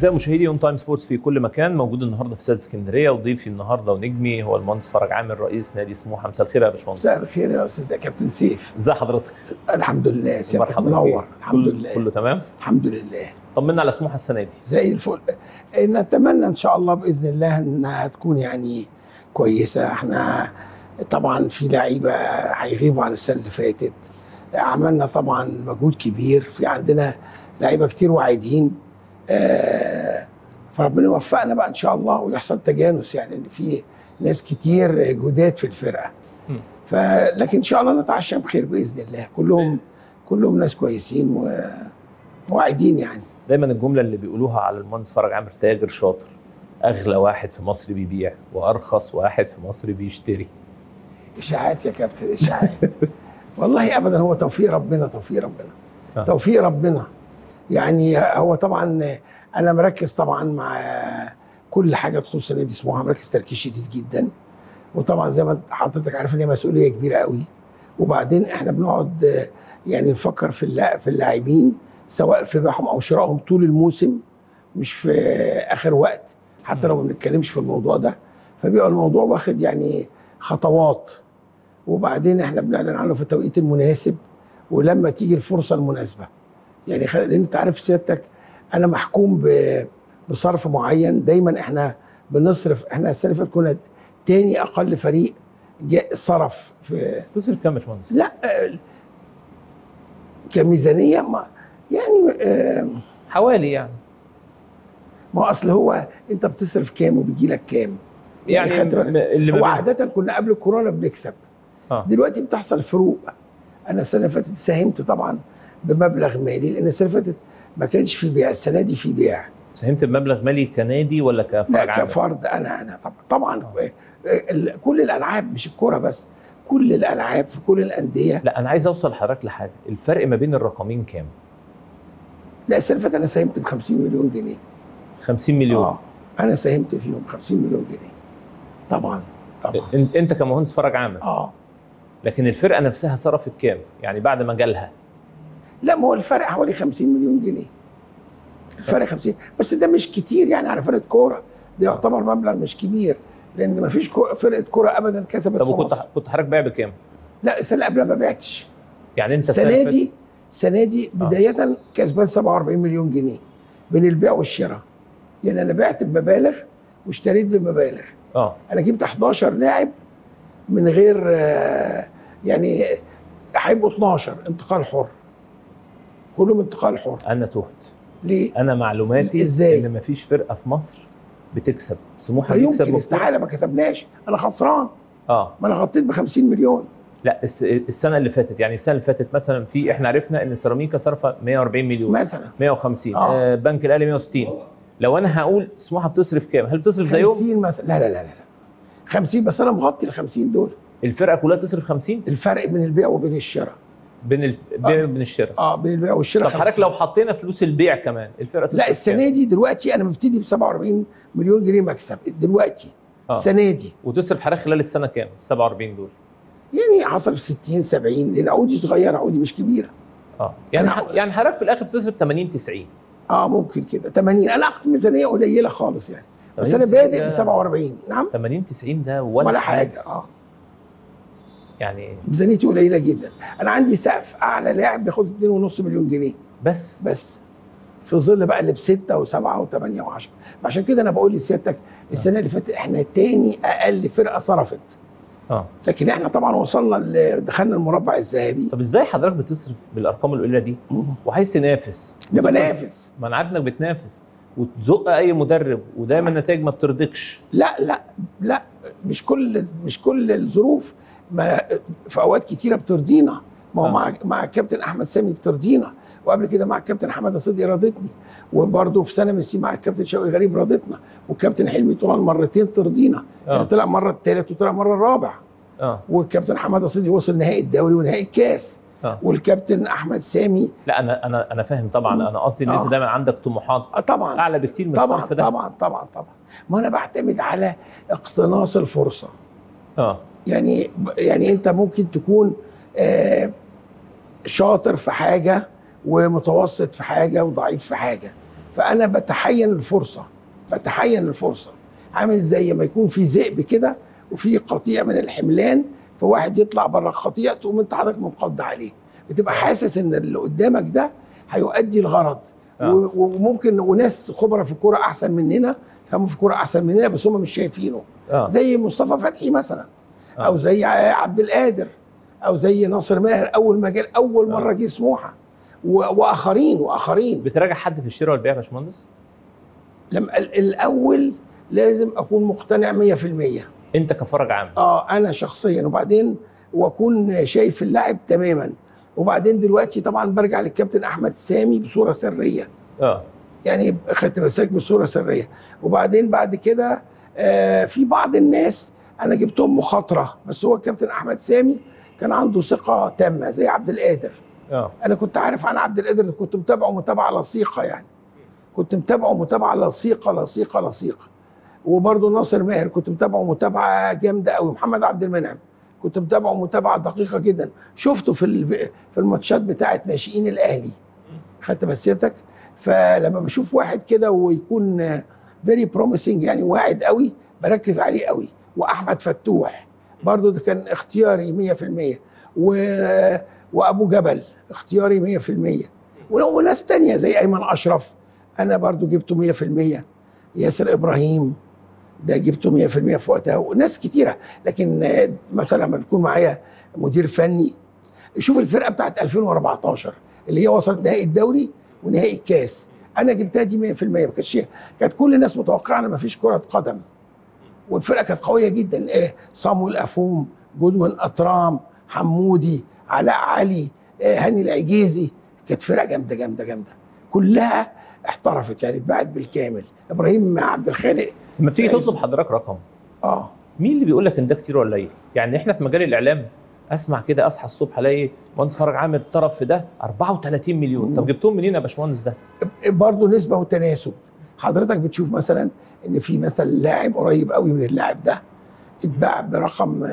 أعزائي مشاهدي اون تايم سبورتس في كل مكان، موجود النهارده في استاد اسكندريه، وضيفي النهارده ونجمي هو المهندس فرج عامر رئيس نادي سموحه. مساء الخير يا باشمهندس. مساء الخير يا استاذ كابتن سيف. ازي حضرتك؟ الحمد لله سيادتك منور. الحمد لله كله تمام الحمد لله. طمنا على سموحه السنه دي. زي الفل. نتمنى ان شاء الله باذن الله انها تكون يعني كويسه. احنا طبعا في لعيبه هيغيبوا عن السنه اللي فاتت، عملنا طبعا مجهود كبير، في عندنا لعيبه كتير واعدين، فربنا يوفقنا بقى ان شاء الله ويحصل تجانس، يعني ان في ناس كتير جداد في الفرقه. لكن ان شاء الله نتعشى بخير باذن الله. كلهم ناس كويسين وواعدين. يعني دايما الجمله اللي بيقولوها على المهندس فرج عامر تاجر شاطر، اغلى واحد في مصر بيبيع وارخص واحد في مصر بيشتري. اشاعات يا كابتن، اشاعات. والله ابدا، هو توفيق ربنا، توفيق ربنا، توفيق ربنا. يعني هو طبعا انا مركز طبعا مع كل حاجه تخص نادي سموحه، مركز تركيز شديد جدا، وطبعا زي ما حضرتك عارف ان هي مسؤوليه كبيره قوي. وبعدين احنا بنقعد يعني نفكر في اللاعبين، سواء في بيعهم او شرائهم طول الموسم، مش في اخر وقت، حتى لو ما بنتكلمش في الموضوع ده. فبيبقى الموضوع واخد يعني خطوات، وبعدين احنا بنعلن عنه في التوقيت المناسب ولما تيجي الفرصه المناسبه. يعني لان انت عارف سيادتك انا محكوم بصرف معين. دايما احنا بنصرف، احنا السنه اللي فاتت كنا تاني اقل فريق صرف. في تصرف كام يا باشمهندس؟ لا كميزانيه ما يعني حوالي يعني ما اصل هو انت بتصرف كام وبيجي لك كام؟ يعني اللي هو عاده كنا قبل الكورونا بنكسب. دلوقتي بتحصل فروق. انا السنه اللي فاتت ساهمت طبعا بمبلغ مالي، لان السنه اللي فاتت ما كانش في بيع، السنه دي في بيع. ساهمت بمبلغ مالي كنادي ولا كفرد عام؟ لا كفرد. انا طبعا كل الالعاب، مش الكوره بس، كل الالعاب في كل الانديه. لا انا عايز اوصل لحضرتك لحاجه، الفرق ما بين الرقمين كام؟ لا السنه اللي فاتت انا ساهمت ب 50 مليون جنيه. 50 مليون؟ انا ساهمت فيهم 50 مليون جنيه. طبعا. انت كمهندس فرج عامر. لكن الفرقه نفسها صرفت كام؟ يعني بعد ما جالها؟ لا ما هو الفرق حوالي 50 مليون جنيه. الفرق 50، بس ده مش كتير يعني على فرقه كوره، ده يعتبر مبلغ مش كبير، لان ما فيش فرقه كوره ابدا كسبت. طب كنت حضرتك بايع بكام؟ لا السنه اللي قبلها ما بعتش. يعني انت السنه دي بدايه كسبان 47 مليون جنيه بين البيع والشراء. يعني انا بعت بمبالغ واشتريت بمبالغ. انا جبت 11 لاعب من غير يعني هيبقوا 12 انتقال حر، كلهم انتقال حر. انا تهت ليه؟ انا معلوماتي ازاي؟ ان مفيش فرقه في مصر بتكسب. سموحه بتكسب. يمكن استحاله ما كسبناش، انا خسران. ما انا غطيت ب 50 مليون. لا السنه اللي فاتت، يعني السنه اللي فاتت مثلا في احنا عرفنا ان سيراميكا صرفه 140 مليون مثلا، 150. بنك الاهلي 160. لو انا هقول سموحه بتصرف كام؟ هل بتصرف زيهم؟ 50 مثلا. لا 50 بس انا مغطي ال 50 دول. الفرقه كلها تصرف 50؟ الفرق بين البيع وبين الشراء. بين الشراء. بين البيع والشراء. طب حضرتك لو حطينا فلوس البيع كمان الفرقه تصرف؟ لا السنه دي دلوقتي انا مبتدي ب 47 مليون جنيه مكسب دلوقتي. السنه دي. وتصرف حضرتك خلال السنه كام؟ 47 دول؟ يعني هصرف 60 70، لان عقودي صغيره، عقودي مش كبيره. يعني حضرتك في الاخر بتصرف 80 90. ممكن كده 80. انا ميزانيه قليله خالص يعني، بس انا بادئ ب 47. نعم 80 90 ده ولا حاجه. يعني ميزانيتي قليله جدا. انا عندي سقف، اعلى لاعب بياخد 2.5 مليون جنيه بس في ظل بقى اللي ب 6 و7 و8 و10. عشان كده انا بقول لسيادتك السنه اللي فاتت احنا تاني اقل فرقه صرفت. لكن احنا طبعا وصلنا دخلنا المربع الذهبي. طب ازاي حضرتك بتصرف بالارقام القليله دي وعايز تنافس؟ ده بنافس. ما انا عارف انك بتنافس وتزق اي مدرب ودايما النتائج ما بترضيكش. لا مش كل الظروف ما في اوقات كتيره بترضينا. ما هو مع الكابتن احمد سامي بترضينا، وقبل كده مع الكابتن حماده صدقي راضتني، وبرده في سنه من السنين مع الكابتن شوقي غريب راضتنا، والكابتن حلمي طلال مرتين ترضينا. يعني طلع مره الثالث وطلع مره الرابع. والكابتن حماده صدقي وصل نهائي الدوري ونهائي الكاس. والكابتن احمد سامي. لا انا فاهم طبعا. انا قصدي ان انت دايما عندك طموحات طبعا اعلى بكتير من الصرف ده. طبعا ما انا بعتمد على اقتناص الفرصه. يعني انت ممكن تكون شاطر في حاجه ومتوسط في حاجه وضعيف في حاجه، فانا بتحين الفرصه، بتحين الفرصه، عامل زي ما يكون في ذئب كده وفي قطيع من الحملان، فواحد يطلع بره القطيع تقوم انت حضرتك منقض عليه، بتبقى حاسس ان اللي قدامك ده هيؤدي الغرض. وممكن وناس خبراء في الكوره احسن مننا، هم في الكوره احسن مننا بس هم مش شايفينه. زي مصطفى فتحي مثلا، او زي عبد القادر، او زي ناصر ماهر اول ما جه اول مره جه سموحه، واخرين. بتراجع حد في الشراء والبيع يا باشمهندس؟ لما الاول لازم اكون مقتنع 100%. انت كفرج عام؟ انا شخصيا، وبعدين واكون شايف اللاعب تماما، وبعدين دلوقتي طبعا برجع للكابتن احمد سامي بصوره سريه. يعني خدت بالك بصوره سريه. وبعدين بعد كده في بعض الناس انا جبتهم مخاطره، بس هو الكابتن احمد سامي كان عنده ثقه تامه زي عبد القادر. انا كنت عارف عن عبد القادر، كنت متابعه متابعه لصيقه، يعني كنت متابعه متابعه لصيقه. وبرضه ناصر ماهر كنت متابعه متابعه جامده قوي. محمد عبد المنعم كنت متابعه متابعه دقيقه جدا، شفته في الماتشات بتاعه ناشئين الاهلي. خدت بسيتك؟ فلما بشوف واحد كده ويكون فيري بروميسنج، يعني واعد قوي، بركز عليه قوي. واحمد فتوح برضه ده كان اختياري 100%. وابو جبل اختياري 100%. وناس تانية زي ايمن اشرف انا برضه جبته 100%. ياسر ابراهيم ده جبته 100% في وقتها، وناس كتيره. لكن مثلا لما بيكون معايا مدير فني، شوف الفرقه بتاعت 2014 اللي هي وصلت نهائي الدوري ونهائي الكاس، انا جبتها دي 100%. ما كانتش، كانت كل الناس متوقعه ان ما فيش كره قدم، والفرقه كانت قويه جدا. صامويل افوم، جودوين اطرام، حمودي، علاء علي، هاني العجيزي. كانت فرقه جامده جامده جامده، كلها احترفت، يعني اتباعت بالكامل. ابراهيم عبد الخالق. لما بتيجي تطلب حضرتك رقم، مين اللي بيقول لك ان ده كتير ولا قليل؟ يعني احنا في مجال الاعلام اسمع كده، اصحى الصبح الاقي مهندس فرج عامر طرف في ده 34 مليون. طب جبتهم منين يا باشمهندس ده؟ برضه نسبه وتناسب. حضرتك بتشوف مثلا ان في مثلا لاعب قريب قوي من اللاعب ده اتباع برقم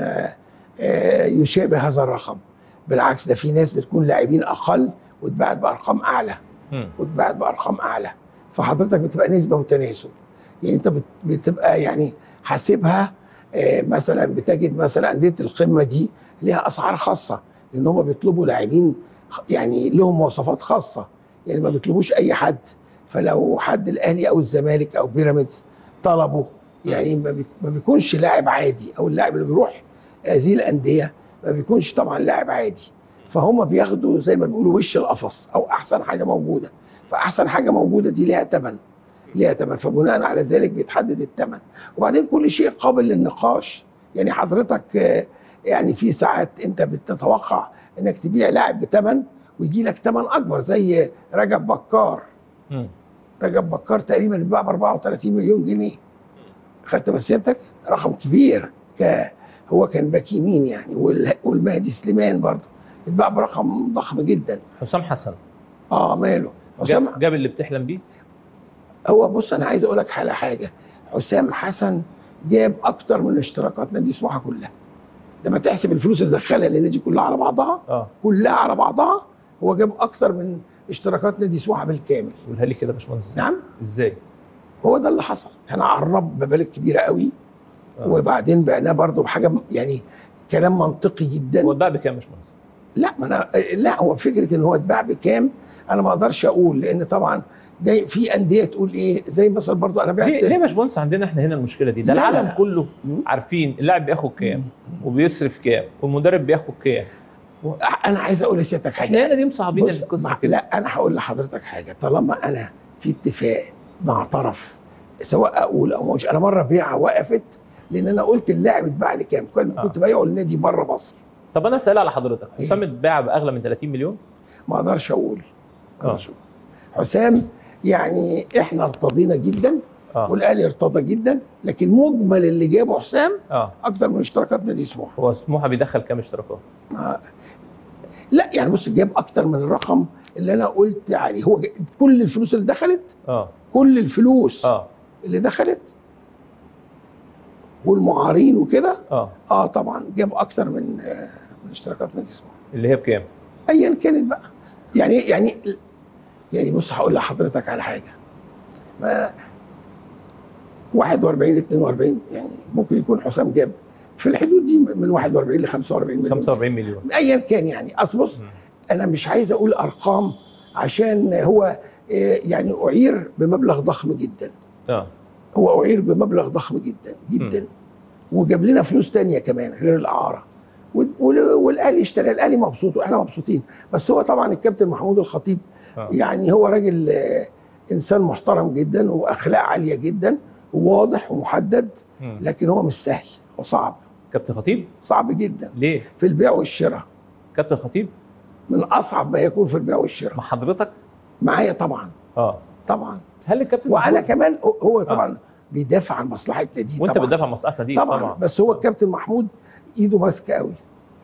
يشابه هذا الرقم. بالعكس، ده في ناس بتكون لاعبين اقل واتباعت بارقام اعلى، واتباعت بارقام اعلى. فحضرتك بتبقى نسبه وتناسب، يعني انت بتبقى يعني حاسبها. مثلا بتجد مثلا انديه القمه دي ليها اسعار خاصه، لان هم بيطلبوا لاعبين يعني لهم مواصفات خاصه، يعني ما بيطلبوش اي حد. فلو حد الاهلي او الزمالك او بيراميدز طلبوا، يعني ما بيكونش لاعب عادي، او اللاعب اللي بيروح هذه الانديه ما بيكونش طبعا لاعب عادي. فهم بياخدوا زي ما بيقولوا وش القفص، او احسن حاجه موجوده. فاحسن حاجه موجوده دي ليها ثمن، فبناء على ذلك بيتحدد الثمن. وبعدين كل شيء قابل للنقاش. يعني حضرتك يعني في ساعات انت بتتوقع انك تبيع لاعب بثمن ويجي لك ثمن اكبر، زي رجب بكار. رجب بكار تقريبا اتباع ب 34 مليون جنيه. خدت بسيتك؟ رقم كبير. هو كان باك يمين يعني. والمهدي سليمان برضه اتباع برقم ضخم جدا. حسام حسن ماله؟ حسام جاب اللي بتحلم بيه. هو بص، انا عايز اقول لك على حاجه. حسام حسن جاب اكتر من اشتراكات نادي سموحه كلها. لما تحسب الفلوس اللي دخلها للنادي كلها على بعضها، كلها على بعضها، هو جاب اكتر من اشتراكات نادي سموحه بالكامل. قولها لي كده يا باشمهندس. نعم. ازاي؟ هو ده اللي حصل. احنا عرب مبالغ كبيره قوي، وبعدين بعناه برضه بحاجه يعني كلام منطقي جدا. هو اتباع بكام يا باشمهندس؟ لا هو فكره ان هو اتباع بكام انا ما اقدرش اقول، لان طبعا ده في انديه تقول ايه، زي مثلا برضه انا بعت. ليه يا باشمهندس عندنا احنا هنا المشكله دي؟ ده العالم كله عارفين اللاعب بياخد كام وبيصرف كام والمدرب بياخد كام. انا عايز اقول لسيادتك حاجه. احنا هنا دي مصعبين القصه كده. لا انا هقول لحضرتك حاجه. طالما انا في اتفاق مع طرف، سواء اقول او مش، انا مره بيعه وقفت لان انا قلت اللاعب اتباع لي كام، كنت بايعه لنادي بره مصر. طب انا اسال على حضرتك، حسام اتباع باغلى من 30 مليون؟ ما اقدرش اقول. حسام يعني احنا ارتضينا جدا، والاهلي ارتضى جدا، لكن مجمل اللي جابه حسام اكتر من اشتراكات نادي سموحه. هو سموحه بيدخل كام اشتراكات؟ لا يعني بص، جاب اكتر من الرقم اللي انا قلت عليه. هو كل الفلوس اللي دخلت، كل الفلوس اللي دخلت والمعارين وكده، طبعا جاب اكتر من اشتراكات نادي سموحه. اللي هي بكام؟ ايا كانت بقى. يعني بص، هقول لحضرتك على حاجه. 41 42 يعني ممكن يكون حسام جاب في الحدود دي من 41 ل 45 مليون. 45 مليون ايا كان يعني. اصل بص انا مش عايز اقول ارقام عشان هو يعني اعير بمبلغ ضخم جدا. هو اعير بمبلغ ضخم جدا جدا وجاب لنا فلوس تانية كمان غير الاعاره والاهلي اشترى. الاهلي مبسوط واحنا مبسوطين. بس هو طبعا الكابتن محمود الخطيب يعني هو راجل انسان محترم جدا واخلاق عاليه جدا وواضح ومحدد، لكن هو مش سهل وصعب. كابتن خطيب صعب جدا. ليه؟ في البيع والشراء. كابتن خطيب من اصعب ما يكون في البيع والشراء. مع حضرتك؟ معايا طبعا. طبعا. هل الكابتن وانا كمان هو طبعا بيدافع عن مصلحه ناديه. وانت بتدافع عن مصلحه ناديه طبعا. بس هو الكابتن محمود ايده ماسكه قوي.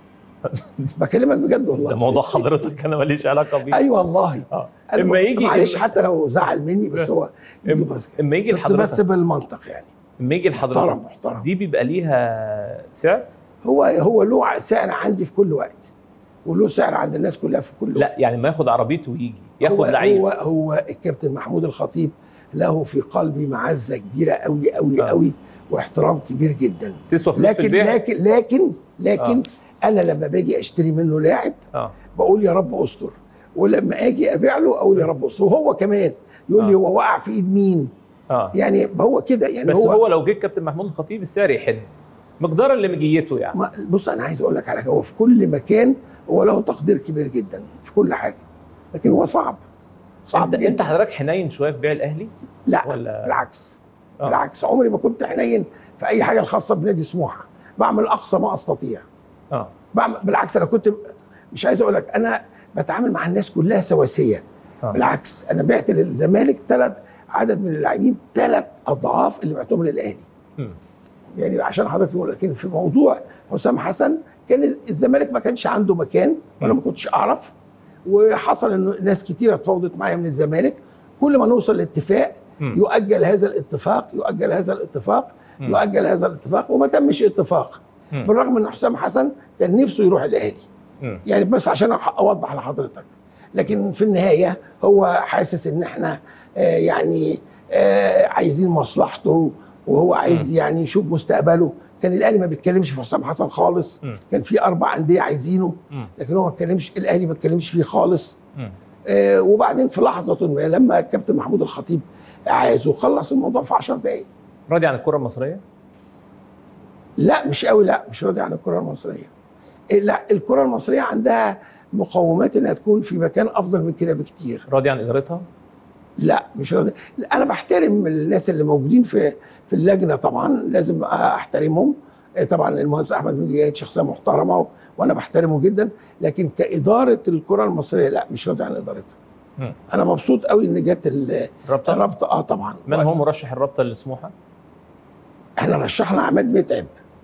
بكلمك بجد والله. ده موضوع حضرتك انا ماليش علاقه بيه. ايوه والله. اما يجي معلش حتى لو زعل مني بس هو ايده ماسكه. اما يجي لحضرتك بس بالمنطق يعني. اما يجي لحضرتك محترم. دي بيبقى ليها سعر؟ هو له سعر عندي في كل وقت وله سعر عند الناس كلها في كل وقت. لا يعني ما ياخد عربيته ويجي ياخد لعيب. هو الكابتن محمود الخطيب له في قلبي معزه كبيره قوي قوي قوي واحترام كبير جدا. تسوى فلوس في البيع. لكن انا لما باجي اشتري منه لاعب بقول يا رب استر، ولما اجي ابيع له اقول يا رب استر، وهو كمان يقول لي هو وقع في ايد مين. يعني هو كده يعني. بس هو لو جه الكابتن محمود الخطيب السعر يحد مقدار اللي مجيته يعني. بص انا عايز اقول لك على حاجه، هو في كل مكان هو له تقدير كبير جدا في كل حاجه، لكن هو صعب جدا. انت حضرتك حنين شويه في بيع الاهلي؟ لا ولا؟ بالعكس. بالعكس عمري ما كنت حنين في اي حاجه الخاصه بنادي سموحه. بعمل اقصى ما استطيع. بالعكس انا كنت مش عايز اقول لك انا بتعامل مع الناس كلها سواسيه. بالعكس انا بعت للزمالك عدد من اللاعبين 3 اضعاف اللي بعتهم للاهلي. يعني عشان حضرتك تقول، لكن في موضوع حسام حسن كان الزمالك ما كانش عنده مكان وانا ما كنتش اعرف، وحصل انه ناس كتيره اتفاوضت معايا من الزمالك. كل ما نوصل لاتفاق يؤجل هذا الاتفاق يؤجل هذا الاتفاق يؤجل هذا الاتفاق وما تمش اتفاق. بالرغم ان حسام حسن كان نفسه يروح الاهلي. يعني بس عشان اوضح لحضرتك، لكن في النهايه هو حاسس ان احنا يعني عايزين مصلحته وهو عايز يعني يشوف مستقبله. كان الاهلي ما بيتكلمش في حسام حسن خالص. كان في 4 انديه عايزينه، لكن هو ما اتكلمش، الاهلي ما اتكلمش فيه خالص. وبعدين في لحظه ما لما الكابتن محمود الخطيب عايزه خلص الموضوع في 10 دقائق. راضي عن الكره المصريه؟ لا مش قوي، لا مش راضي عن الكره المصريه. لا الكره المصريه عندها مقومات انها تكون في مكان افضل من كده بكتير. راضي عن ادارتها؟ لا مش راضي. انا بحترم الناس اللي موجودين في اللجنه، طبعا لازم احترمهم. طبعا المهندس احمد مجيد شخصيه محترمه وانا بحترمه جدا، لكن كاداره الكره المصريه لا مش راضي عن ادارتها. انا مبسوط قوي ان جت الرابطه. طبعا. من هو مرشح الرابطه لسموحه؟ احنا رشحنا عماد متعب.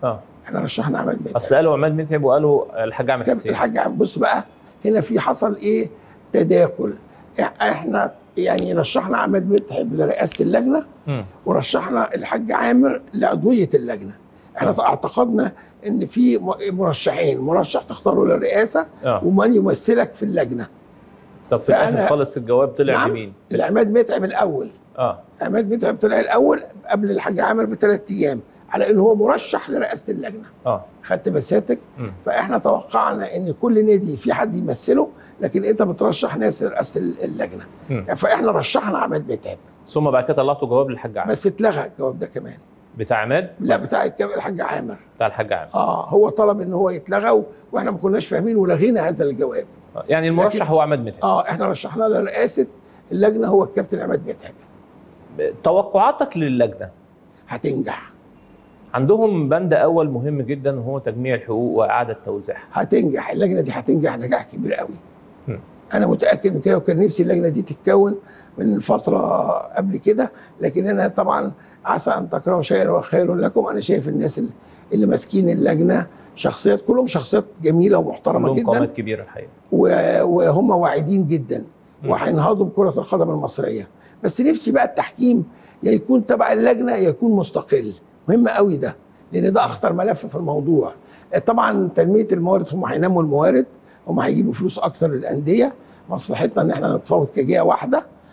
اصل قالوا عماد متعب وقالوا الحاج عامر حسين. الحاج عامر. بص بقى هنا في حصل ايه تداخل. احنا يعني رشحنا عماد متعب لرئاسه اللجنه ورشحنا الحاج عامر لعضويه اللجنه. احنا اعتقدنا ان في مرشحين، مرشح تختاره للرئاسه ومن يمثلك في اللجنه. طب في الاخر خالص الجواب طلع لمين؟ لعماد متعب الاول. عماد متعب طلع الاول قبل الحاج عامر ب3 ايام على ان هو مرشح لرئاسه اللجنه. خدت مساتك. فاحنا توقعنا ان كل نادي في حد يمثله، لكن انت بترشح ناس لرئاسه اللجنه. فاحنا رشحنا عماد متعب. ثم بعد كده طلعتوا جواب للحاج عامر. بس اتلغى الجواب ده كمان. بتاع عماد؟ لا بتاع الحاج عامر. بتاع الحاج عامر. هو طلب ان هو يتلغى واحنا ما كناش فاهمين ولغينا هذا الجواب. يعني المرشح هو عماد متعب. احنا رشحناه لرئاسه اللجنه هو الكابتن عماد متعب. توقعاتك للجنه؟ هتنجح. عندهم بند اول مهم جدا وهو تجميع الحقوق واعاده توزيعها. هتنجح اللجنه دي، هتنجح نجاح كبير قوي. انا متاكد من كده، وكان نفسي اللجنه دي تتكون من فتره قبل كده، لكن انا طبعا عسى ان تكرهوا شيئا وخير لكم. انا شايف الناس اللي ماسكين اللجنه شخصيات، كلهم شخصيات جميله ومحترمه جدا، قامات كبيره الحقيقه، وهم واعدين جدا وهينهضوا بكره القدم المصريه. بس نفسي بقى التحكيم يا يكون تبع اللجنه يا يكون مستقل. مهم قوي ده، لان ده اخطر ملف في الموضوع. طبعا تنميه الموارد، هم هينموا الموارد، هم هيجيبوا فلوس اكتر للانديه. مصلحتنا ان احنا نتفاوض كجهه واحده،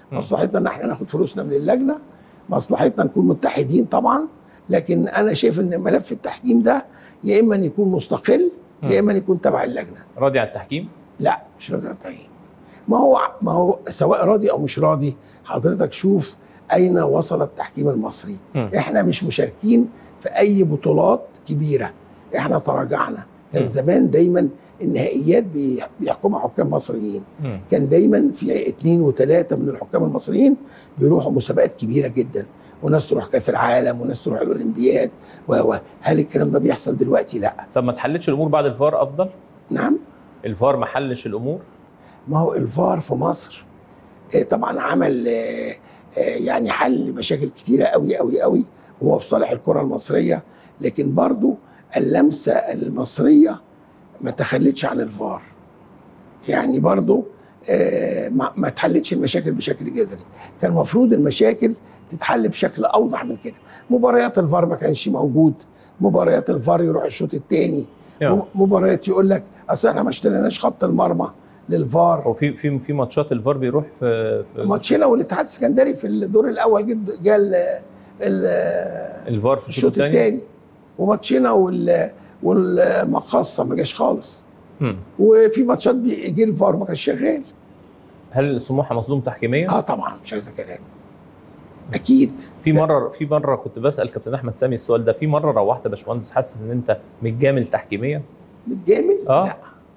مصلحتنا ان احنا ناخد فلوسنا من اللجنه، مصلحتنا نكون متحدين طبعا. لكن انا شايف ان ملف التحكيم ده يا اما يكون مستقل يا اما يكون تبع اللجنه. راضي على التحكيم؟ لا مش راضي على التحكيم. ما هو سواء راضي او مش راضي، حضرتك شوف اين وصل التحكيم المصري. احنا مش مشاركين في اي بطولات كبيره، احنا تراجعنا. كان زمان دايما النهائيات بيحكمها حكام مصريين. كان دايما في 2 و3 من الحكام المصريين بيروحوا مسابقات كبيره جدا، وناس تروح كاس العالم وناس تروح الاولمبياد. هل الكلام ده بيحصل دلوقتي؟ لا. طب ما تحلتش الامور بعد الفار افضل؟ نعم. الفار ما حلش الامور؟ ما هو الفار في مصر طبعا عمل يعني حل مشاكل كتيره قوي قوي قوي، وهو في صالح الكره المصريه. لكن برضو اللمسه المصريه ما تخلتش عن الفار، يعني برضو ما تحلتش المشاكل بشكل جذري. كان المفروض المشاكل تتحل بشكل اوضح من كده. مباريات الفار ما كانش موجود، مباريات الفار يروح الشوط الثاني، مباريات يقول لك اصل احنا ما اشتريناش خط المرمى للفار. هو في ماتشات الفار بيروح في ماتشنا والاتحاد السكندري في الدور الاول جه الفار في الشوط الثاني، وماتشنا والمقاصه ما جاش خالص. وفي ماتشات بيجي الفار ما كانش شغال. هل سموحه مظلوم تحكيميا؟ طبعا مش عايز كلام. اكيد. في مره كنت بسال كابتن احمد سامي السؤال ده، في مره روحت يا باشمهندس حاسس ان انت متجامل تحكيميا؟ متجامل؟ لا.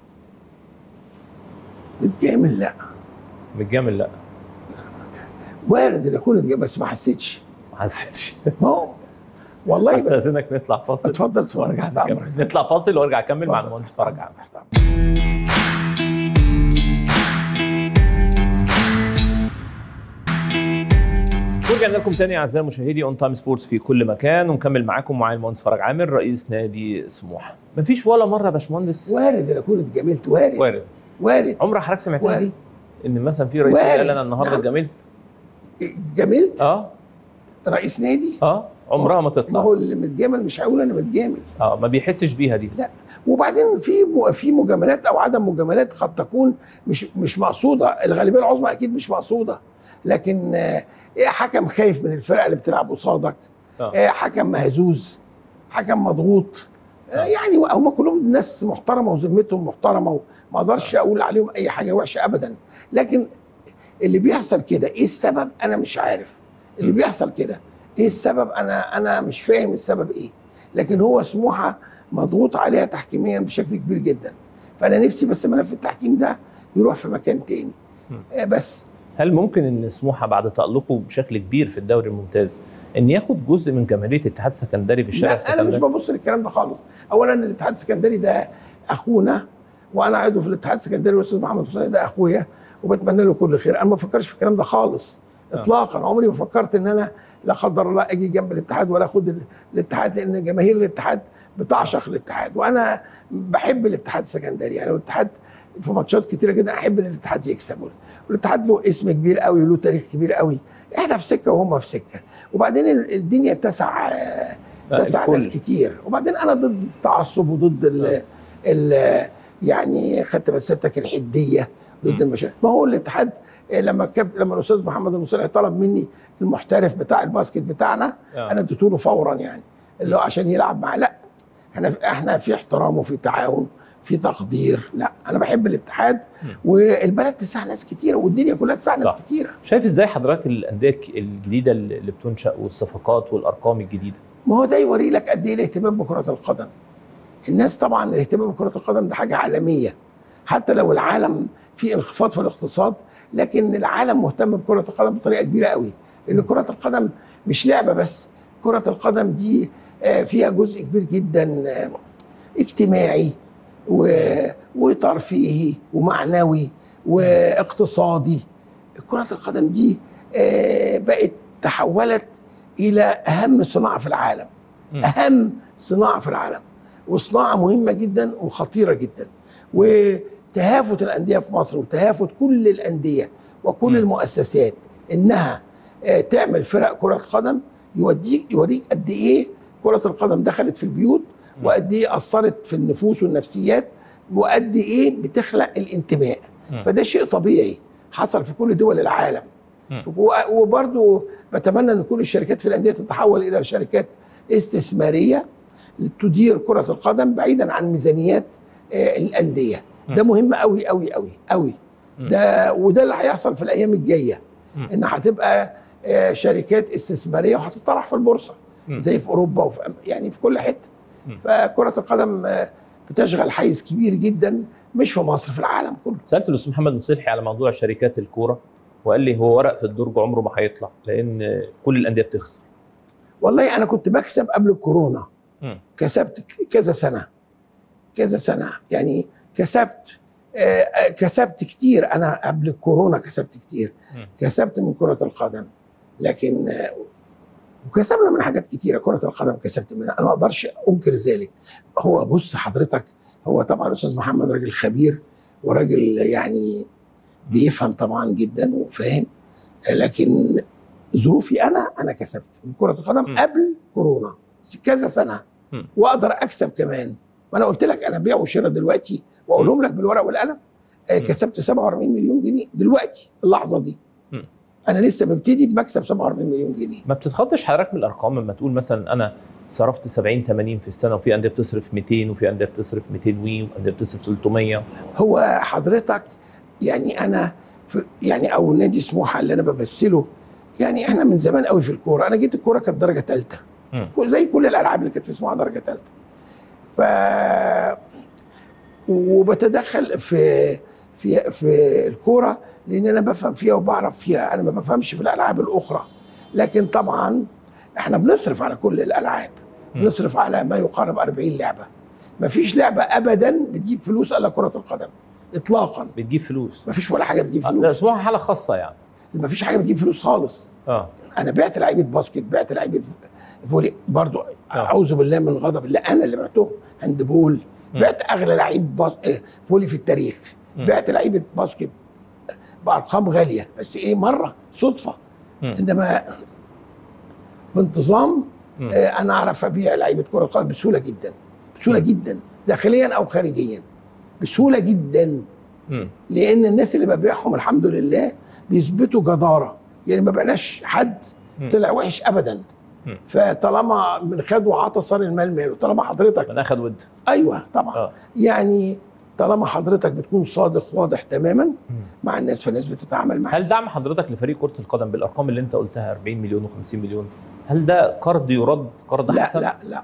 متجامل لا. متجامل لا. وارد ان اكون بس ما حسيتش. ما حسيتش. والله استاذنك نطلع فاصل. اتفضل وارجع نطلع فاصل وارجع اكمل مع المهندس فرج عامر. ورجعنا لكم تاني اعزائي المشاهدي اون تايم سبورتس في كل مكان، ونكمل معاكم مع المهندس فرج عامر رئيس نادي سموحه. مفيش ولا مره يا باشمهندس وارد ان اكون اتجاملت. وارد. عمرك حضرتك سمعتها دي؟ ان مثلا في رئيس قال انا النهارده اتجاملت؟ اتجاملت؟ رئيس نادي؟ عمرها ما تطلع. ما هو اللي متجامل مش هيقول انا متجامل. ما بيحسش بيها دي. لا. وبعدين في مجاملات او عدم مجاملات قد تكون مش مقصوده، الغالبيه العظمى اكيد مش مقصوده. لكن حكم خايف من الفرقه اللي بتلعب قصادك، حكم مهزوز، حكم مضغوط. يعني هم كلهم ناس محترمه وذمتهم محترمه، وما اقدرش اقول عليهم اي حاجه وحشه ابدا. لكن اللي بيحصل كده ايه السبب؟ انا مش عارف. اللي بيحصل كده ايه السبب؟ انا مش فاهم السبب ايه. لكن هو سموحه مضغوط عليها تحكيميا بشكل كبير جدا. فانا نفسي بس ملف التحكيم ده يروح في مكان تاني. بس هل ممكن ان سموحه بعد تألقه بشكل كبير في الدوري الممتاز ان ياخد جزء من جماهيريه الاتحاد السكندري في الشارع السكندري؟ انا مش ببص للكلام ده خالص. اولا الاتحاد السكندري ده اخونا، وانا عضو في الاتحاد السكندري، والاستاذ محمد حسين ده اخويا وبتمنى له كل خير. انا ما بفكرش في الكلام ده خالص اطلاقا. عمري ما فكرت ان انا لا قدر الله اجي جنب الاتحاد ولا اخد الاتحاد، لان جماهير الاتحاد بتعشق الاتحاد، وانا بحب الاتحاد السكندري. يعني الاتحاد في ماتشات كتيره جدا احب ان الاتحاد يكسب، والاتحاد له اسم كبير قوي وله تاريخ كبير قوي. احنا في سكه وهم في سكه، وبعدين الدنيا تسع ناس كتير. وبعدين انا ضد التعصب وضد يعني خدت مسيرتك الحديه ضد المشاكل. ما هو الاتحاد لما الاستاذ محمد المصلحي طلب مني المحترف بتاع الباسكت بتاعنا انا اديته له فورا، يعني اللي هو عشان يلعب معاه. لا، احنا في احترام وفي تعاون في تقدير. لا، انا بحب الاتحاد، والبلد تسع ناس كتيره والدنيا كلها تسع ناس كتيره. شايف ازاي حضرتك الانديه الجديده اللي بتنشا والصفقات والارقام الجديده؟ ما هو ده يوري لك قد ايه الاهتمام بكره القدم. الناس طبعا الاهتمام بكره القدم ده حاجه عالميه، حتى لو العالم في انخفاض في الاقتصاد، لكن العالم مهتم بكره القدم بطريقه كبيره قوي. لان كره القدم مش لعبه بس، كره القدم دي فيها جزء كبير جدا اجتماعي وترفيهي ومعنوي واقتصادي. كرة القدم دي بقت تحولت إلى أهم صناعة في العالم. أهم صناعة في العالم، وصناعة مهمة جدا وخطيرة جدا. وتهافت الأندية في مصر وتهافت كل الأندية وكل المؤسسات إنها تعمل فرق كرة قدم يوريك قد إيه كرة القدم دخلت في البيوت، وقد ايه اثرت في النفوس والنفسيات، وقد ايه بتخلق الانتماء. فده شيء طبيعي حصل في كل دول العالم. وبرضه بتمنى ان كل الشركات في الانديه تتحول الى شركات استثماريه تدير كره القدم بعيدا عن ميزانيات الانديه. ده مهم قوي قوي قوي قوي. وده اللي هيحصل في الايام الجايه، ان هتبقى شركات استثماريه وهتطرح في البورصه زي في اوروبا يعني في كل حته. فكره القدم بتشغل حيز كبير جدا، مش في مصر، في العالم كله. سالت الاستاذ محمد مصلحي على موضوع شركات الكوره وقال لي هو ورق في الدرج عمره ما هيطلع لان كل الانديه بتخسر. والله انا كنت بكسب قبل الكورونا، كسبت كذا سنه يعني كسبت كتير. انا قبل الكورونا كسبت كتير، كسبت من كره القدم، لكن وكسبنا من حاجات كتيره. كره القدم كسبت منها، انا ما اقدرش انكر ذلك. هو بص حضرتك، هو طبعا الاستاذ محمد راجل خبير وراجل يعني بيفهم طبعا جدا وفاهم، لكن ظروفي انا كسبت من كره القدم قبل كورونا كذا سنه، واقدر اكسب كمان. ما انا قلت لك انا بيع وشراء دلوقتي واقولهم لك بالورق والقلم. كسبت 47 مليون جنيه دلوقتي اللحظه دي. انا لسه ببتدي بمكسب 47 مليون جنيه. ما بتتخضش حضرتك من الارقام لما تقول مثلا انا صرفت 70 80 في السنه، وفي انديه بتصرف 200 وفي انديه بتصرف 200 وانديه بتصرف 300؟ هو حضرتك يعني انا يعني او نادي سموحه اللي انا بمثله، يعني احنا من زمان قوي في الكوره. انا جيت الكوره كانت درجه ثالثه زي كل الالعاب اللي كانت في سموحه درجه ثالثه. وبتدخل في الكوره لان انا بفهم فيها وبعرف فيها. انا ما بفهمش في الالعاب الاخرى، لكن طبعا احنا بنصرف على كل الالعاب. بنصرف على ما يقارب 40 لعبه. ما فيش لعبه ابدا بتجيب فلوس الا كره القدم اطلاقا. بتجيب فلوس؟ ما فيش ولا حاجه بتجيب فلوس. ده اسمها حاله خاصه يعني. ما فيش حاجه بتجيب فلوس خالص. انا بعت لعيبه باسكت، بعت لعيبه فولي برضو، اعوذ بالله من غضب الله، انا اللي بعتهم. هاندبول، بعت اغلى لعيب فولي في التاريخ. بعت لعيبه باسكت بارقام غاليه، بس ايه مره صدفه. انما بانتظام انا اعرف ابيع لعيبه كره قدم بسهوله جدا، بسهوله جدا، داخليا او خارجيا، بسهوله جدا. لان الناس اللي ببيعهم الحمد لله بيثبتوا جداره، يعني ما بعناش حد طلع وحش ابدا. فطالما من خد وعطى صار المال ماله. طالما حضرتك من اخد ود، ايوه طبعا. يعني طالما حضرتك بتكون صادق واضح تماما مع الناس، فالناس بتتعامل معاك. هل دعم حضرتك لفريق كره القدم بالارقام اللي انت قلتها 40 مليون و50 مليون، هل ده قرض يرد، قرض احسن؟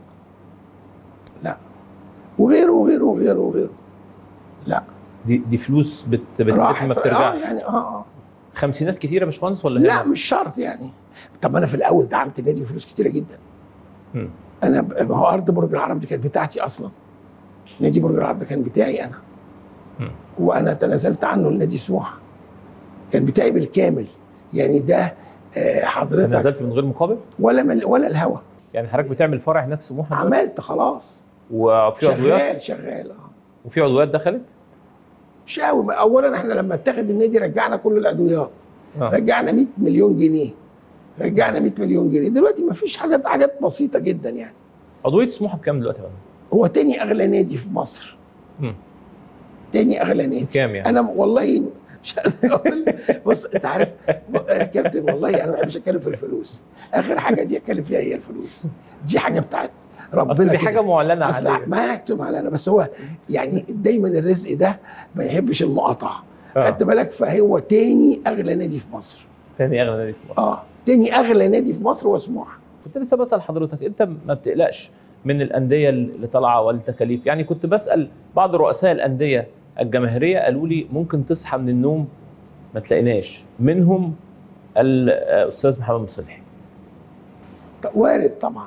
لا وغيره وغيره وغيره وغيره. لا دي فلوس ما بترجعش يعني خمسينات كتيره يا باشمهندس ولا لا مش شرط يعني. طب انا في الاول دعمت النادي بفلوس كتيره جدا. انا ما هو ارض برج العرب دي كانت بتاعتي اصلا. نادي برج العرب ده كان بتاعي انا. وانا تنازلت عنه لنادي سموحه، كان بتاعي بالكامل. يعني ده حضرتك تنازلت من غير مقابل ولا الهوا. يعني حضرتك بتعمل فرع هناك سموحه؟ عملت خلاص وفي عضويات شغال وفي عضويات دخلت؟ مش قوي. اولا احنا لما اتخذ النادي رجعنا كل العضويات. رجعنا 100 مليون جنيه. رجعنا 100 مليون جنيه. دلوقتي ما فيش حاجات بسيطه جدا يعني. عضويه سموحه بكام دلوقتي يا فندم؟ هو تاني اغلى نادي في مصر. تاني اغلى نادي. كام يعني؟ انا والله مش قادر اقول. بص انت عارف يا كابتن، والله انا ما بحبش اتكلم في الفلوس. اخر حاجه دي اتكلم فيها هي الفلوس. دي حاجه بتاعت ربنا، دي حاجه معلنه عليها. ما مكتوب علينا، بس هو يعني دايما الرزق ده ما يحبش المقاطعه. خدت بالك؟ فهو تاني اغلى نادي في مصر. تاني اغلى نادي في مصر. تاني اغلى نادي في مصر هو سموحه. كنت لسه بسال حضرتك، انت ما بتقلقش من الانديه اللي طالعه والتكاليف؟ يعني كنت بسال بعض رؤساء الانديه الجماهيريه قالوا لي ممكن تصحى من النوم ما تلاقيناش، منهم الاستاذ محمد مصلحي. وارد طبعا،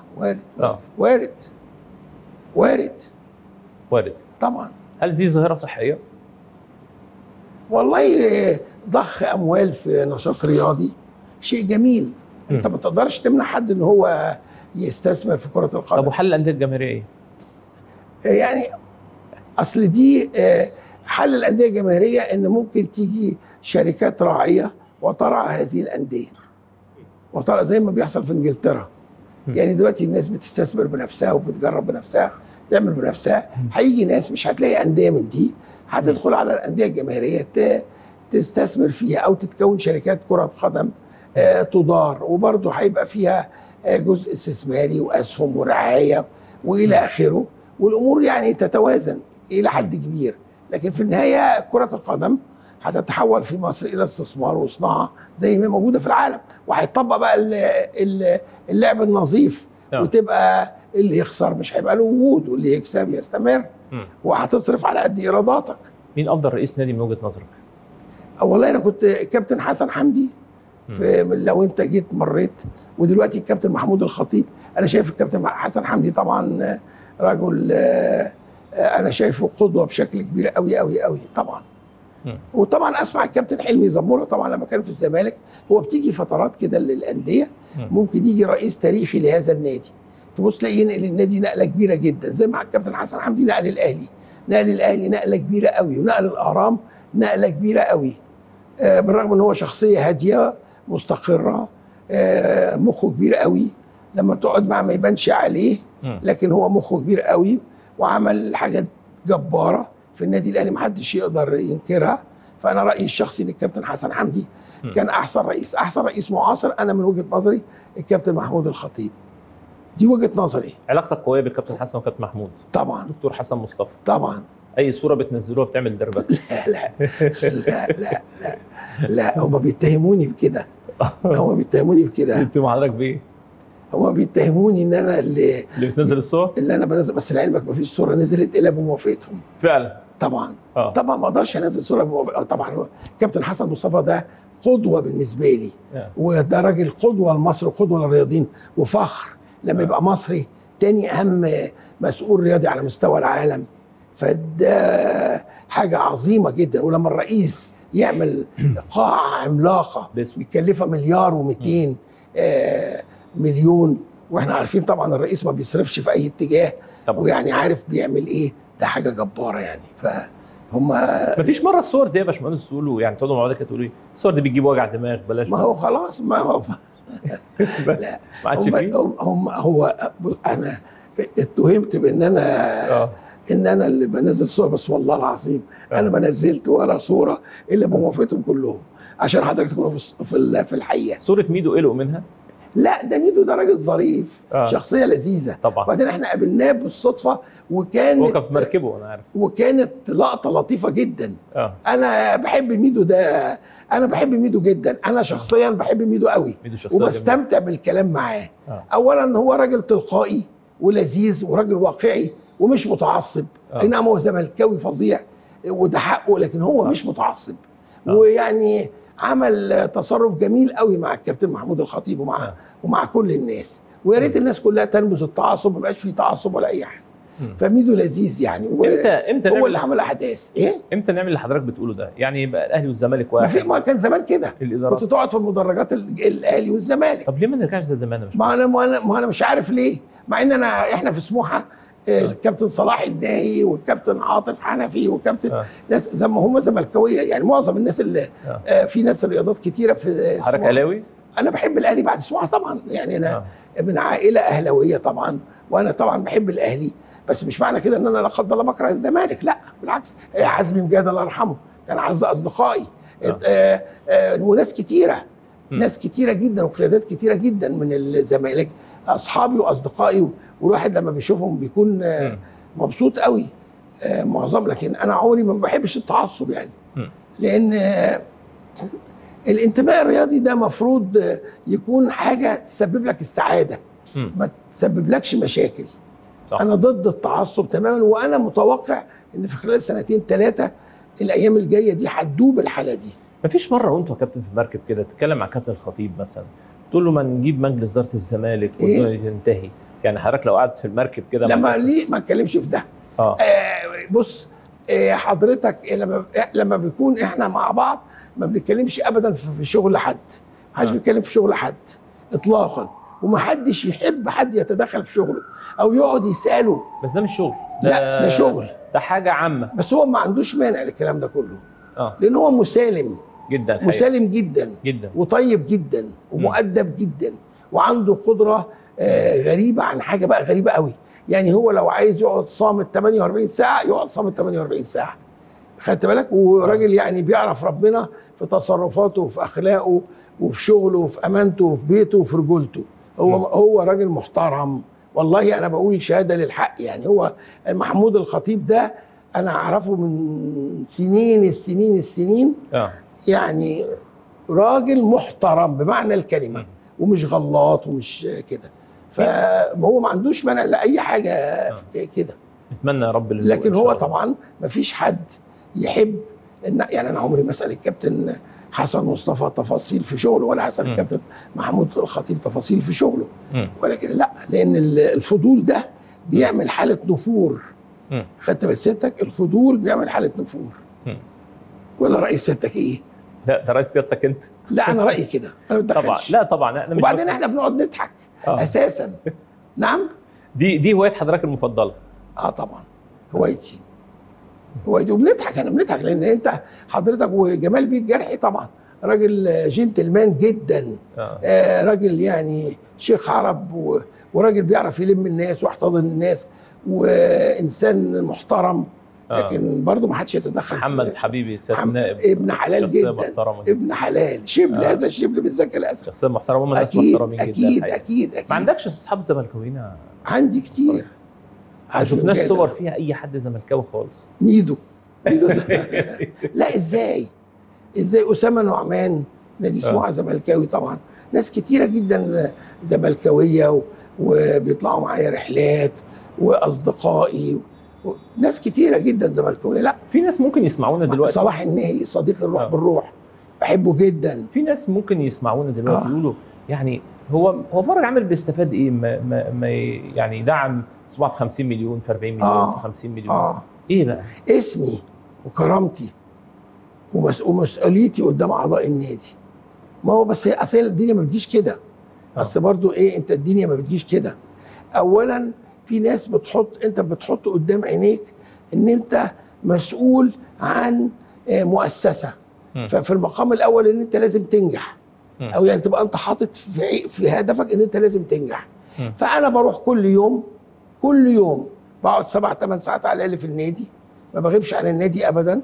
وارد طبعا. هل دي ظاهره صحيه؟ والله ضخ اموال في نشاط رياضي شيء جميل. انت ما تقدرش تمنع حد ان هو يستثمر في كره القدم. طب وحل الانديه الجماهيريه ايه؟ يعني اصل دي حل الانديه الجماهيريه ان ممكن تيجي شركات راعيه وترعى هذه الانديه، وترعى زي ما بيحصل في انجلترا. يعني دلوقتي الناس بتستثمر بنفسها وبتجرب بنفسها، تعمل بنفسها. هيجي ناس مش هتلاقي انديه من دي هتدخل على الانديه الجماهيريه تستثمر فيها او تتكون شركات كره قدم تدار، وبرضه هيبقى فيها جزء استثماري واسهم ورعايه والى اخره، والامور يعني تتوازن الى حد كبير. لكن في النهايه كره القدم هتتحول في مصر الى استثمار وصناعه زي ما موجوده في العالم، وهيطبق بقى اللعب النظيف، وتبقى اللي يخسر مش هيبقى له وجود، واللي يكسب يستمر، وهتصرف على قد ايراداتك. مين افضل رئيس نادي من وجهه نظرك؟ والله انا كنت كابتن حسن حمدي، لو انت جيت مريت، ودلوقتي الكابتن محمود الخطيب. انا شايف الكابتن حسن حمدي طبعا رجل انا شايفه قدوه بشكل كبير قوي قوي قوي طبعا. وطبعا اسمع الكابتن حلمي زموره طبعا لما كان في الزمالك. هو بتيجي فترات كده للانديه ممكن يجي رئيس تاريخي لهذا النادي، تبص تلاقيه ينقل النادي نقله كبيره جدا، زي ما الكابتن حسن حمدي نقل الاهلي نقله كبيره قوي، ونقل الاهرام نقله كبيره قوي. بالرغم ان هو شخصيه هاديه مستقره، مخه كبير قوي، لما تقعد معاه ما يبانش عليه، لكن هو مخه كبير قوي وعمل حاجات جباره في النادي الاهلي ما حدش يقدر ينكرها. فانا رايي الشخصي ان الكابتن حسن حمدي كان احسن رئيس معاصر. انا من وجهه نظري الكابتن محمود الخطيب، دي وجهه نظري. علاقتك قويه بالكابتن حسن وكابتن محمود؟ طبعا. دكتور حسن مصطفى طبعا. اي صوره بتنزلوها بتعمل دربك؟ لا لا لا لا لا، هم بيتهموني بكده. بيتهموا حضرتك بايه؟ هم بيتهموني ان انا اللي بتنزل الصور؟ اللي انا بنزل، بس لعلمك ما فيش صوره نزلت الا بموافقتهم. فعلا؟ طبعا. طبعا ما اقدرش انزل صوره بموافقه. طبعا كابتن حسن مصطفى ده قدوه بالنسبه لي، وده راجل قدوه لمصر وقدوه للرياضيين وفخر لما يبقى مصري تاني اهم مسؤول رياضي على مستوى العالم. فده حاجه عظيمه جدا. ولما الرئيس يعمل قاعه عملاقه بيكلفها مليار و200 مليون، واحنا عارفين طبعا الرئيس ما بيصرفش في اي اتجاه طبعا، ويعني عارف بيعمل ايه، ده حاجه جباره يعني. فهم مفيش مره الصور دي يا باشمهندس تقولوا يعني تقعدوا مع بعض كده تقولوا الصور دي بتجيب وجع دماغ بلاش؟ ما هو خلاص، ما هو لا ما عادش فيه. هو انا اتهمت بان انا اللي بنزل صور، بس والله العظيم انا ما نزلت ولا صوره الا بموافقتهم كلهم، عشان حضرتك تكونوا في الحقيقه. صوره ميدو قلقوا منها؟ لا، ده ميدو ده راجل ظريف، شخصيه لذيذه طبعا. وبعدين احنا قابلناه بالصدفه، هو كان في مركبه انا عارف، وكانت لقطه لطيفه جدا. انا بحب ميدو ده، انا بحب ميدو جدا، انا شخصيا بحب ميدو قوي، وبستمتع بالكلام معاه. اولا هو راجل تلقائي ولذيذ وراجل واقعي ومش متعصب. انما هو زملكاوي فظيع وده حقه، لكن هو مش متعصب. ويعني عمل تصرف جميل قوي مع الكابتن محمود الخطيب ومع كل الناس، ويا ريت الناس كلها تنبذ التعصب، ما يبقاش فيه تعصب ولا اي حاجه. فميدو لذيذ يعني. امتى هو اللي عمل احداث ايه؟ امتى نعمل اللي حضرتك بتقوله ده؟ يعني يبقى الاهلي والزمالك واحد؟ ما كان زمان كده، كنت تقعد في المدرجات الاهلي والزمالك. طب ليه ما نرجعش زي زمان؟ ما انا مش عارف ليه، مع ان احنا في سموحه الكابتن صلاح الناهي والكابتن عاطف حنفي والكابتن ناس زي ما هم زملكاويه يعني. معظم الناس اللي في ناس رياضات كتيره في حضرتك اهلاوي؟ انا بحب الاهلي بعد سموحه طبعا، يعني انا من عائله اهلاويه طبعا، وانا طبعا بحب الاهلي، بس مش معنى كده ان انا لا قدر الله بكره الزمالك، لا بالعكس. عزمي مجاهد الله يرحمه كان اعز اصدقائي، وناس كتيره، ناس كتيره جدا وقيادات كتيره جدا من الزمالك اصحابي واصدقائي، والواحد لما بيشوفهم بيكون مبسوط قوي معظم. لكن انا عمري ما بحبش التعصب يعني، لان الانتماء الرياضي ده مفروض يكون حاجه تسبب لك السعاده، ما تسببلكش مشاكل. صح. انا ضد التعصب تماما، وانا متوقع ان في خلال 2-3 الايام الجايه دي هتدوب الحاله دي. مفيش مره وانتوا كابتن في مركب كده تتكلم مع كابتن الخطيب مثلا تقول له ما نجيب مجلس اداره الزمالك وينتهي؟ يعني حضرتك لو قعدت في المركب كده لما ليه ما اتكلمش في ده؟ بص حضرتك لما بيكون احنا مع بعض ما بنتكلمش ابدا في شغل حد، ما حدش بيتكلم في شغل حد اطلاقا، وما حدش يحب حد يتدخل في شغله او يقعد يساله. بس ده مش شغل، ده شغل، ده حاجه عامه. بس هو ما عندوش مانع للكلام ده كله، لان هو مسالم جدا، مسالم جدا جدا، وطيب جدا ومؤدب جدا، وعنده قدره غريبه عن حاجه بقى غريبه قوي. يعني هو لو عايز يقعد صامت 48 ساعه يقعد صامت 48 ساعه، خدت بالك؟ وراجل يعني بيعرف ربنا في تصرفاته وفي اخلاقه وفي شغله وفي امانته وفي بيته وفي رجولته. هو راجل محترم والله، انا بقول شهاده للحق. يعني هو محمود الخطيب ده انا اعرفه من سنين السنين. يعني راجل محترم بمعنى الكلمه، ومش غلط ومش كده، فهو ما عندوش مانع لاي حاجه كده. اتمنى يا رب. لكن هو طبعا ما فيش حد يحب ان، يعني انا عمري ما اسال الكابتن حسن مصطفى تفاصيل في شغله، ولا اسال الكابتن محمود الخطيب تفاصيل في شغله، ولكن لا، لان الفضول ده بيعمل حاله نفور. خدت بس سيادتك؟ الفضول بيعمل حاله نفور. ولا راي سيادتك ايه؟ لا، ده راي سيادتك انت. لا انا رايي كده، انا ما طبعا. لا طبعا انا مش. وبعدين احنا بنقعد نضحك اساسا. نعم. دي هوايه حضرتك المفضله؟ طبعا هوايتي وبنضحك. انا بنضحك لان انت حضرتك وجمال بيه الجرحي طبعا راجل جنتلمان جدا. راجل يعني شيخ عرب، وراجل بيعرف يلم الناس ويحتضن الناس، وانسان محترم. لكن برضه ما حدش يتدخل. محمد حبيبي سيادة النائب ابن حلال جدا، ابن حلال شبل. هذا الشبل بالذكاء الاسد. شخصيه محترمه، هم ناس محترمين جدا. اكيد. ما عندكش اصحاب زملكاويين؟ عندي كتير. ما شفناش صور فيها اي حد زملكاوي خالص. ميدو لا ازاي اسامه نعمان نادي سموحه زملكاوي طبعا. ناس كتيره جدا زملكاويه وبيطلعوا معايا رحلات، واصدقائي ناس كتيره جدا زملكاويه. لا، في ناس ممكن يسمعونا دلوقتي. صلاح النهي صديق الروح بالروح، بحبه جدا. في ناس ممكن يسمعونا دلوقتي يقولوا يعني هو فرج عامر بيستفاد ايه؟ ما يعني يدعم صباح ب 50 مليون في 40 مليون في 50 مليون. ايه بقى؟ اسمي وكرامتي ومسؤوليتي قدام اعضاء النادي. ما هو بس اصل الدنيا ما بتجيش كده. اصل برضو انت الدنيا ما بتجيش كده. اولا في ناس انت بتحط قدام عينيك ان انت مسؤول عن مؤسسه. ففي المقام الاول ان انت لازم تنجح، او يعني تبقى انت حاطط في هدفك ان انت لازم تنجح. فانا بروح كل يوم بقعد 7-8 ساعات على الاقل في النادي، ما بغيبش عن النادي ابدا.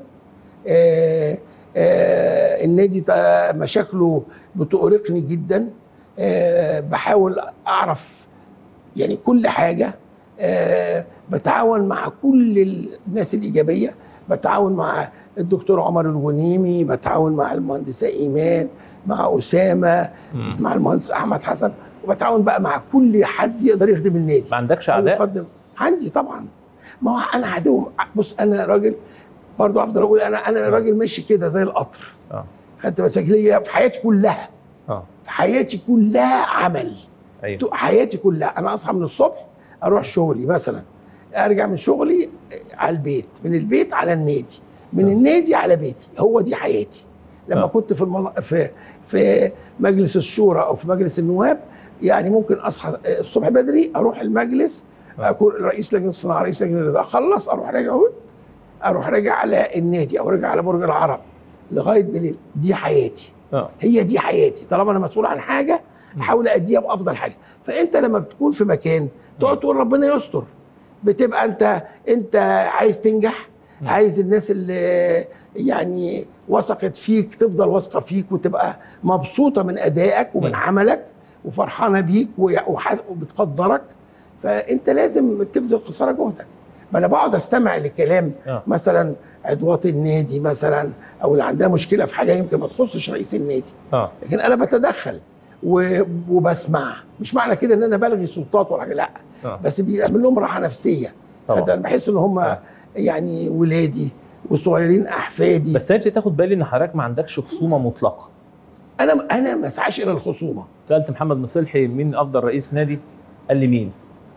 النادي مشاكله بتؤرقني جدا. بحاول اعرف يعني كل حاجه. بتعاون مع كل الناس الايجابيه، بتعاون مع الدكتور عمر الغنيمي، بتعاون مع المهندسه ايمان، مع اسامه، مع المهندس احمد حسن، وبتعاون بقى مع كل حد يقدر يخدم النادي. ما عندكش اعداء؟ عندي طبعا. ما هو انا عدو. بص انا راجل برضه افضل اقول انا راجل ماشي كده زي القطر. خدت بالك ليا في حياتي كلها. في حياتي كلها عمل. أيوة. حياتي كلها انا اصحى من الصبح اروح شغلي مثلا، ارجع من شغلي على البيت، من البيت على النادي، من النادي على بيتي. هو دي حياتي. لما كنت في مجلس الشورى او في مجلس النواب، يعني ممكن اصحى الصبح بدري اروح المجلس، اكون رئيس لجنه الصناعه، رئيس لجنه الرضا، اخلص اروح راجع على النادي او راجع على برج العرب لغايه بالليل. دي حياتي. هي دي حياتي. طالما انا مسؤول عن حاجه احاول اديها بافضل حاجه. فانت لما بتكون في مكان تقعد تقول ربنا يستر، بتبقى انت عايز تنجح، عايز الناس اللي يعني وثقت فيك تفضل واثقه فيك، وتبقى مبسوطه من ادائك ومن عملك وفرحانه بيك وبتقدرك. فانت لازم تبذل قصارى جهدك. ما انا بقعد استمع لكلام مثلا عضوات النادي مثلا، او اللي عندها مشكله في حاجه يمكن ما تخصش رئيس النادي، لكن انا بتدخل وبسمع. مش معنى كده ان انا بلغي سلطات ولا حاجه، لا. بس بيعمل لهم راحه نفسيه. انا بحس ان هم يعني ولادي وصغيرين احفادي. بس انت تاخد بالي ان حضرتك ما عندكش خصومه مطلقه. انا ما اسعاش الى الخصومه. سالت محمد مصلحي مين افضل رئيس نادي؟ قال لي مين؟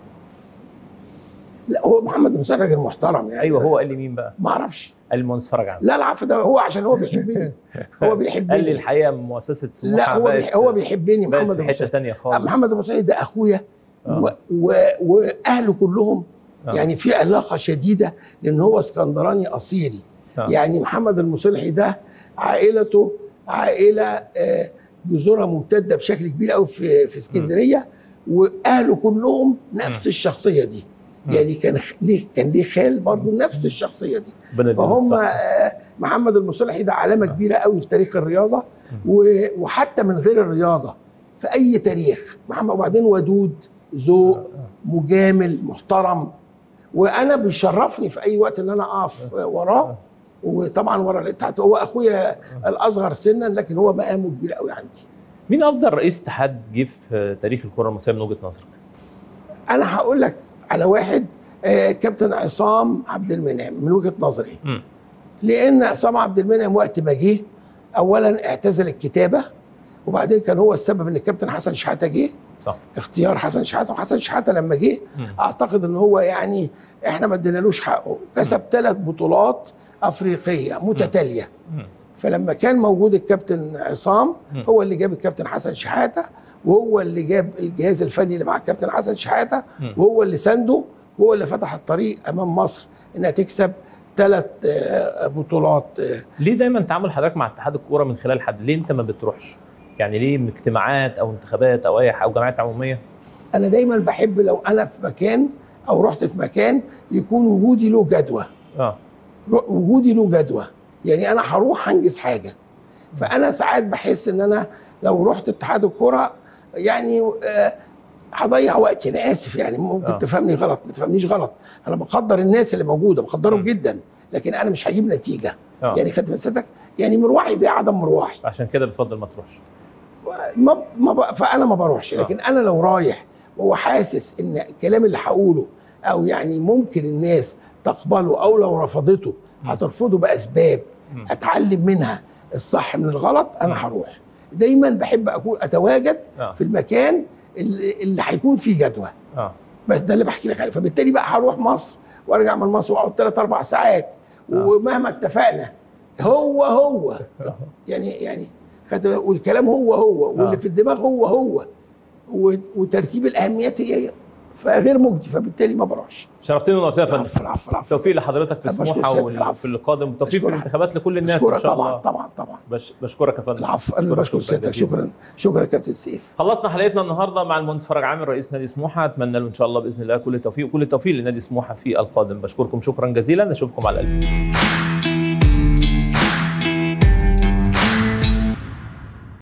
لا هو محمد مصلحي راجل محترم يعني. ايوه هو قال لي مين بقى؟ ما اعرفش. قال لي المهندس فرج عامر. لا العفو، ده هو عشان هو بيحبني. هو بيحبني. قال لي الحقيقه مؤسسه سموحه لا هو بيحبني. محمد في حته ثانيه خالص. محمد مصلحي ده اخويا. واهله كلهم يعني في علاقه شديده، لان هو اسكندراني اصيل. يعني محمد المصلحي ده عائلته عائله جذورها ممتده بشكل كبير قوي في اسكندريه، واهله كلهم نفس الشخصيه دي. يعني كان ليه خال برضه نفس الشخصيه دي. فهم محمد المصلحي ده علامه كبيره قوي في تاريخ الرياضه، وحتى من غير الرياضه في اي تاريخ محمد. وبعدين ودود، ذوق، مجامل، محترم، وانا بيشرفني في اي وقت ان انا اقف وراه. وطبعا ورا الاتحاد هو اخويا الاصغر سنا، لكن هو مقامه كبير قوي عندي. مين افضل رئيس اتحاد جه في تاريخ الكره المصريه من وجهه نظرك؟ انا هقول لك على واحد، كابتن عصام عبد المنعم من وجهه نظري. لان عصام عبد المنعم وقت ما جه اولا اعتزل الكتابه، وبعدين كان هو السبب ان الكابتن حسن شحاته جه. صح. اختيار حسن شحاته، وحسن شحاته لما جه اعتقد ان هو يعني احنا ما ادينالوش حقه. كسب 3 بطولات افريقيه متتاليه. فلما كان موجود الكابتن عصام هو اللي جاب الكابتن حسن شحاته، وهو اللي جاب الجهاز الفني اللي مع الكابتن حسن شحاته، وهو اللي سنده، وهو اللي فتح الطريق امام مصر انها تكسب 3 بطولات. ليه دايما تعامل حضرتك مع اتحاد الكوره من خلال حد؟ ليه انت ما بتروحش؟ يعني ليه من اجتماعات او انتخابات او اي حاجه او جمعيات عموميه؟ انا دايما بحب لو انا في مكان او رحت في مكان يكون وجودي له جدوى. وجودي له جدوى، يعني انا هروح هنجز حاجه. فانا ساعات بحس ان انا لو رحت اتحاد الكوره يعني هضيع وقتي. انا اسف يعني ممكن تفهمني غلط، ما تفهمنيش غلط. انا بقدر الناس اللي موجوده، بقدرهم جدا، لكن انا مش هجيب نتيجه. يعني خدت مسألتك، يعني مروحي زي عدم مروحي. عشان كده بتفضل ما تروحش. فانا ما بروحش. لكن انا لو رايح وحاسس ان الكلام اللي هقوله او يعني ممكن الناس تقبله، او لو رفضته هترفضه باسباب اتعلم منها الصح من الغلط، انا هروح. دايما بحب اكون اتواجد في المكان اللي هيكون فيه جدوى. بس ده اللي بحكي لك عليه. فبالتالي بقى هروح مصر وارجع من مصر واقعد 3-4 ساعات، ومهما اتفقنا هو يعني والكلام هو واللي في الدماغ هو وترتيب الاهميات هي فغير مجدي. فبالتالي ما بروحش. شرفتني ونورتني يا فندم. العفو. توفيق لحضرتك في سموحه وفي القادم، وتوفيق في الانتخابات لكل الناس ان شاء الله. طبعا. بشكرك يا فندم. العفو، انا بشكر سيادتك. شكرا يا كابتن سيف. خلصنا حلقتنا النهارده مع المهندس فرج عامر رئيس نادي سموحه. اتمنى له ان شاء الله باذن الله كل التوفيق وكل التوفيق لنادي سموحه في القادم. بشكركم شكرا جزيلا، نشوفكم على الف.